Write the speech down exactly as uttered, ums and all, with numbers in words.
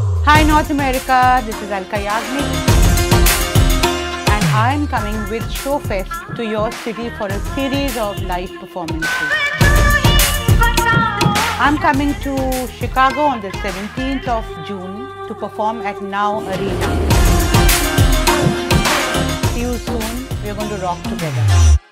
Hi North America, this is Alka and I am coming with Showfest to your city for a series of live performances. I'm coming to Chicago on the seventeenth of June to perform at Now Arena. See you soon, we're going to rock together.